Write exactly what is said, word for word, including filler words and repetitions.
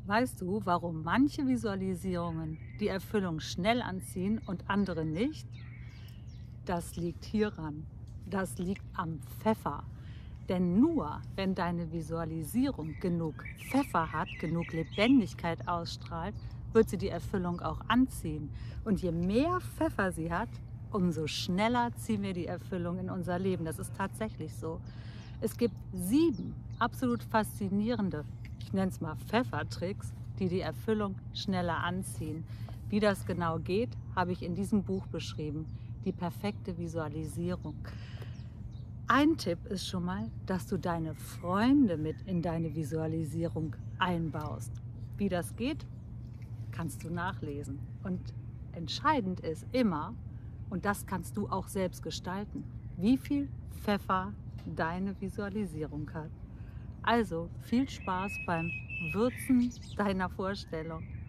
Weißt du, warum manche Visualisierungen die Erfüllung schnell anziehen und andere nicht? Das liegt hieran. Das liegt am Pfeffer. Denn nur wenn deine Visualisierung genug Pfeffer hat, genug Lebendigkeit ausstrahlt, wird sie die Erfüllung auch anziehen. Und je mehr Pfeffer sie hat, umso schneller ziehen wir die Erfüllung in unser Leben. Das ist tatsächlich so. Es gibt sieben absolut faszinierende, ich nenne es mal Pfeffertricks, die die Erfüllung schneller anziehen. Wie das genau geht, habe ich in diesem Buch beschrieben. Die perfekte Visualisierung. Ein Tipp ist schon mal, dass du deine Freunde mit in deine Visualisierung einbaust. Wie das geht, kannst du nachlesen. Und entscheidend ist immer, und das kannst du auch selbst gestalten, wie viel Pfeffer deine Visualisierung hat. Also viel Spaß beim Würzen deiner Vorstellung.